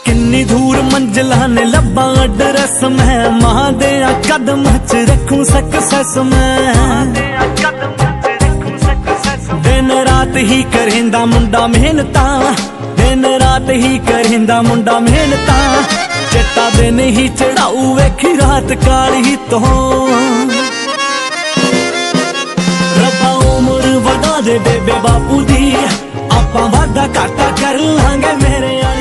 किन्नी दूर मंजिलां ने लब्बा एड्रेस मैं, मां दे कदम च रखूं सक्सेस मैं। दिन रात ही करेंदा मुंडा मेहनतां, दिन रात ही करेंदा मुंडा मेहनतां। चिट्टा दिन ही चढ़ाऊ वेखी रात काली तो। रब्बा उम्र वधा दे बेबे बापू दी, आपां वादा घाटा कर लांगे मेरे।